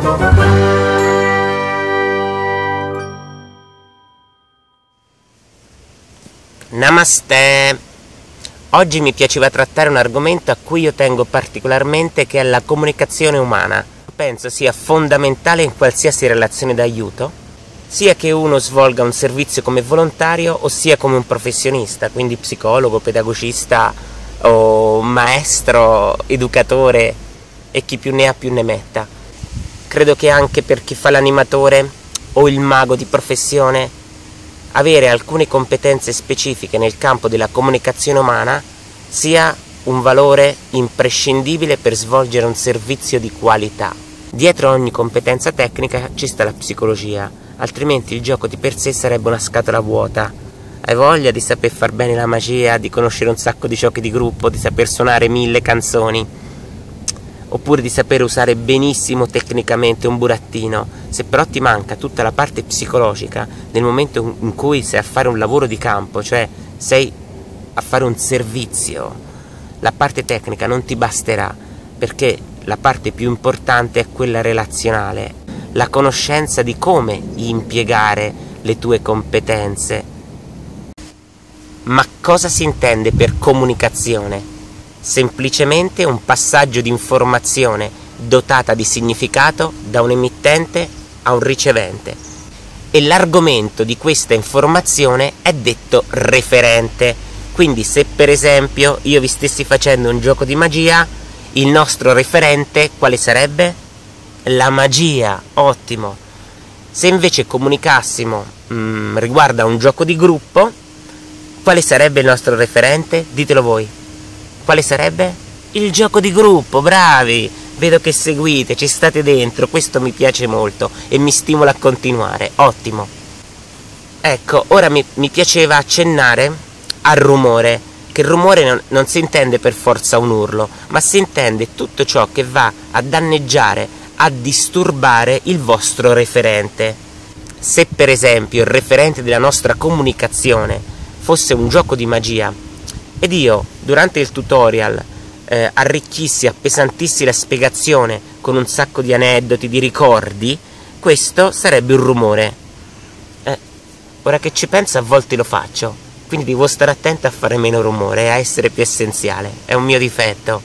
Namaste! Oggi mi piaceva trattare un argomento a cui io tengo particolarmente, che è la comunicazione umana. Penso sia fondamentale in qualsiasi relazione d'aiuto, sia che uno svolga un servizio come volontario o sia come un professionista, quindi psicologo, pedagogista o maestro, educatore e chi più ne ha più ne metta. Credo che anche per chi fa l'animatore o il mago di professione, avere alcune competenze specifiche nel campo della comunicazione umana sia un valore imprescindibile per svolgere un servizio di qualità. Dietro ogni competenza tecnica ci sta la psicologia, altrimenti il gioco di per sé sarebbe una scatola vuota. Hai voglia di saper far bene la magia, di conoscere un sacco di giochi di gruppo, di saper suonare 1000 canzoni, oppure di saper usare benissimo tecnicamente un burattino. Se però ti manca tutta la parte psicologica, nel momento in cui sei a fare un lavoro di campo, cioè sei a fare un servizio, la parte tecnica non ti basterà, perché la parte più importante è quella relazionale, la conoscenza di come impiegare le tue competenze. Ma cosa si intende per comunicazione? Semplicemente un passaggio di informazione dotata di significato da un emittente a un ricevente, e l'argomento di questa informazione è detto referente. Quindi se per esempio io vi stessi facendo un gioco di magia, il nostro referente quale sarebbe? La magia, ottimo. Se invece comunicassimo riguardo a un gioco di gruppo, quale sarebbe il nostro referente? Ditelo voi. Quale sarebbe? Il gioco di gruppo, bravi! Vedo che seguite, ci state dentro, questo mi piace molto e mi stimola a continuare, ottimo. Ecco, ora mi piaceva accennare al rumore, che il rumore non si intende per forza un urlo, ma si intende tutto ciò che va a danneggiare, a disturbare il vostro referente. Se per esempio il referente della nostra comunicazione fosse un gioco di magia, ed io durante il tutorial arricchissi, appesantissi la spiegazione con un sacco di aneddoti, di ricordi, questo sarebbe un rumore. Ora che ci penso, a volte lo faccio, quindi devo stare attento a fare meno rumore e a essere più essenziale, è un mio difetto.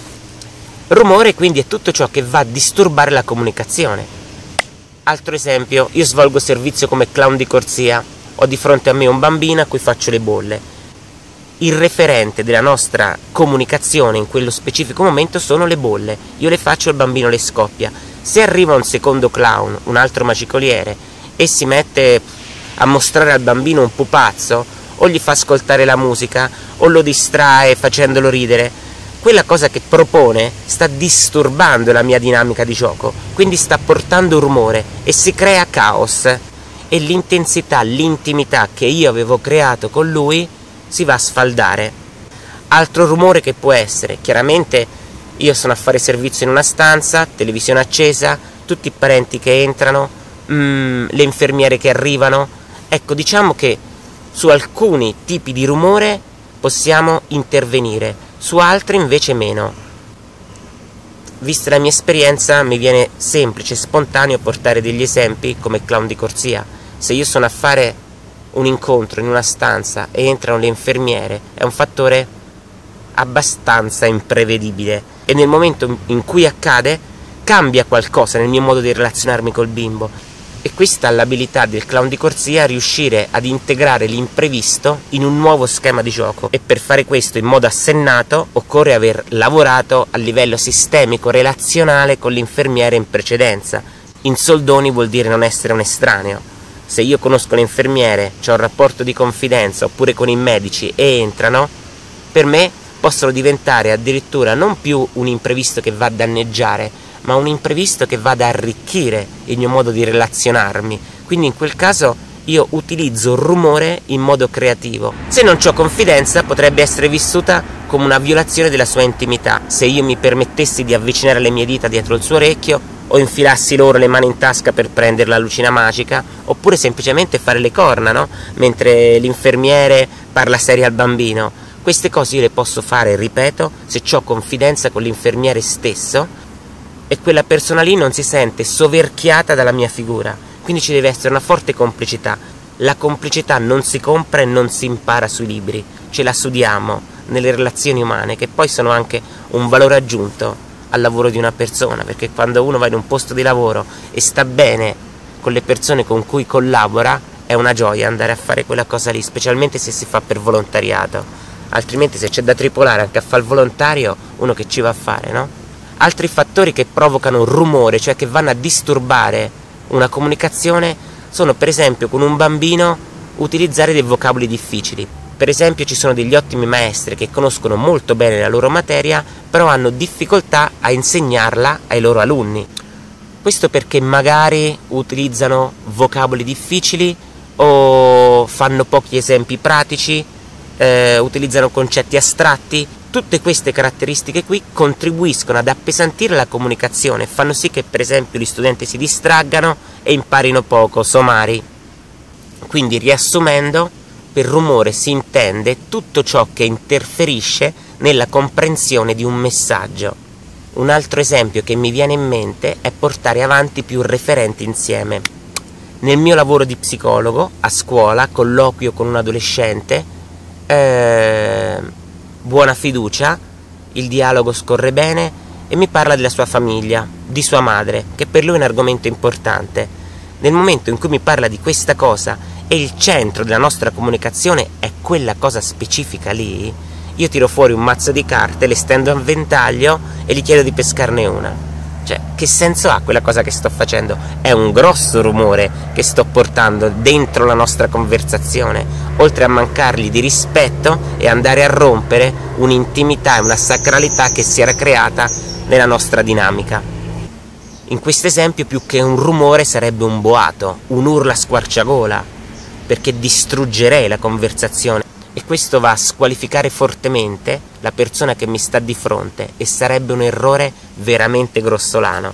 Rumore quindi è tutto ciò che va a disturbare la comunicazione. Altro esempio, io svolgo servizio come clown di corsia, ho di fronte a me un bambino a cui faccio le bolle. Il referente della nostra comunicazione in quello specifico momento sono le bolle, io le faccio, il bambino le scoppia. Se arriva un secondo clown, un altro macicoliere, e si mette a mostrare al bambino un pupazzo, o gli fa ascoltare la musica, o lo distrae facendolo ridere, quella cosa che propone sta disturbando la mia dinamica di gioco, quindi sta portando rumore e si crea caos, e l'intensità, l'intimità che io avevo creato con lui si va a sfaldare. Altro rumore che può essere, chiaramente io sono a fare servizio in una stanza, televisione accesa, tutti i parenti che entrano, le infermiere che arrivano. Ecco, diciamo che su alcuni tipi di rumore possiamo intervenire, su altri invece meno. Vista la mia esperienza mi viene semplice, spontaneo portare degli esempi come clown di corsia. Se io sono a fare un incontro in una stanza e entrano le infermiere, è un fattore abbastanza imprevedibile, e nel momento in cui accade cambia qualcosa nel mio modo di relazionarmi col bimbo, e qui sta l'abilità del clown di corsia a riuscire ad integrare l'imprevisto in un nuovo schema di gioco, e per fare questo in modo assennato occorre aver lavorato a livello sistemico relazionale con l'infermiere in precedenza. In soldoni vuol dire non essere un estraneo. Se io conosco le infermiere, ho un rapporto di confidenza, oppure con i medici, e entrano, per me possono diventare addirittura non più un imprevisto che va a danneggiare, ma un imprevisto che va ad arricchire il mio modo di relazionarmi. Quindi in quel caso io utilizzo il rumore in modo creativo. Se non ho confidenza, potrebbe essere vissuta come una violazione della sua intimità. Se io mi permettessi di avvicinare le mie dita dietro il suo orecchio, o infilassi loro le mani in tasca per prendere la lucina magica, oppure semplicemente fare le corna, no? Mentre l'infermiere parla seria al bambino. Queste cose io le posso fare, ripeto, se ho confidenza con l'infermiere stesso, e quella persona lì non si sente soverchiata dalla mia figura, quindi ci deve essere una forte complicità. La complicità non si compra e non si impara sui libri, ce la studiamo nelle relazioni umane, che poi sono anche un valore aggiunto al lavoro di una persona, perché quando uno va in un posto di lavoro e sta bene con le persone con cui collabora, è una gioia andare a fare quella cosa lì, specialmente se si fa per volontariato, altrimenti se c'è da tripolare anche a fare il volontario, uno che ci va a fare, no? Altri fattori che provocano rumore, cioè che vanno a disturbare una comunicazione, sono per esempio con un bambino utilizzare dei vocaboli difficili. Per esempio ci sono degli ottimi maestri che conoscono molto bene la loro materia, però hanno difficoltà a insegnarla ai loro alunni. Questo perché magari utilizzano vocaboli difficili o fanno pochi esempi pratici, utilizzano concetti astratti. Tutte queste caratteristiche qui contribuiscono ad appesantire la comunicazione, fanno sì che per esempio gli studenti si distraggano e imparino poco, somari. Quindi, riassumendo, per rumore si intende tutto ciò che interferisce nella comprensione di un messaggio. Un altro esempio che mi viene in mente è portare avanti più referenti insieme. Nel mio lavoro di psicologo, a scuola, colloquio con un adolescente, buona fiducia, il dialogo scorre bene e mi parla della sua famiglia, di sua madre, che per lui è un argomento importante. Nel momento in cui mi parla di questa cosa e il centro della nostra comunicazione è quella cosa specifica lì, io tiro fuori un mazzo di carte, le stendo a ventaglio e gli chiedo di pescarne una. Cioè, che senso ha quella cosa che sto facendo? È un grosso rumore che sto portando dentro la nostra conversazione, oltre a mancargli di rispetto e andare a rompere un'intimità e una sacralità che si era creata nella nostra dinamica. In questo esempio, più che un rumore sarebbe un boato, un urlo a squarciagola, perché distruggerei la conversazione. E questo va a squalificare fortemente la persona che mi sta di fronte e sarebbe un errore veramente grossolano.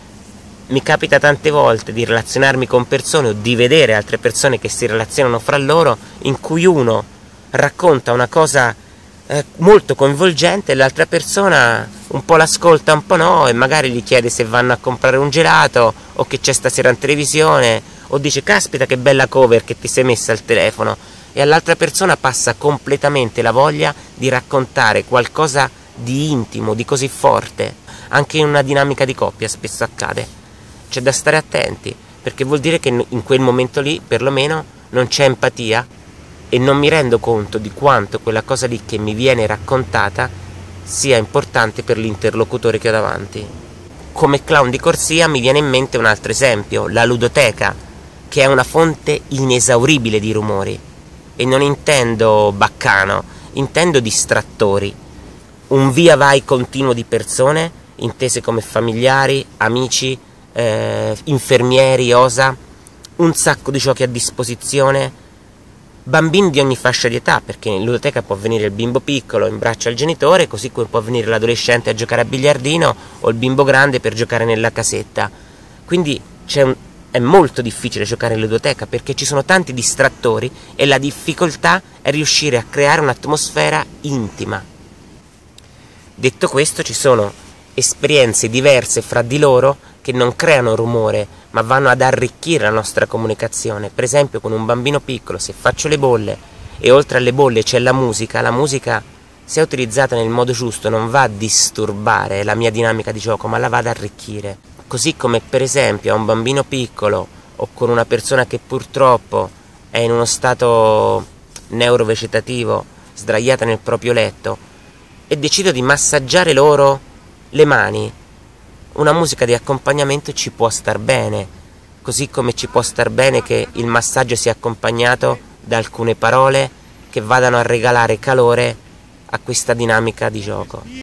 Mi capita tante volte di relazionarmi con persone o di vedere altre persone che si relazionano fra loro, in cui uno racconta una cosa molto coinvolgente e l'altra persona un po' l'ascolta, un po' no, e magari gli chiede se vanno a comprare un gelato o che c'è stasera in televisione, o dice caspita che bella cover che ti sei messa al telefono, e all'altra persona passa completamente la voglia di raccontare qualcosa di intimo, di così forte. Anche in una dinamica di coppia spesso accade. C'è da stare attenti, perché vuol dire che in quel momento lì perlomeno non c'è empatia e non mi rendo conto di quanto quella cosa lì che mi viene raccontata sia importante per l'interlocutore che ho davanti. Come clown di corsia mi viene in mente un altro esempio, la ludoteca, che è una fonte inesauribile di rumori. E non intendo baccano, intendo distrattori. Un via vai continuo di persone, intese come familiari, amici, infermieri, osa, un sacco di giochi a disposizione, bambini di ogni fascia di età, perché in ludoteca può venire il bimbo piccolo in braccio al genitore, così come può venire l'adolescente a giocare a biliardino o il bimbo grande per giocare nella casetta. Quindi è molto difficile giocare in ludoteca perché ci sono tanti distrattori e la difficoltà è riuscire a creare un'atmosfera intima. Detto questo, ci sono esperienze diverse fra di loro che non creano rumore ma vanno ad arricchire la nostra comunicazione. Per esempio, con un bambino piccolo, se faccio le bolle e oltre alle bolle c'è la musica, se utilizzata nel modo giusto non va a disturbare la mia dinamica di gioco ma la va ad arricchire. Così come per esempio a un bambino piccolo o con una persona che purtroppo è in uno stato neurovegetativo, sdraiata nel proprio letto, e decido di massaggiare loro le mani, una musica di accompagnamento ci può star bene, così come ci può star bene che il massaggio sia accompagnato da alcune parole che vadano a regalare calore a questa dinamica di gioco.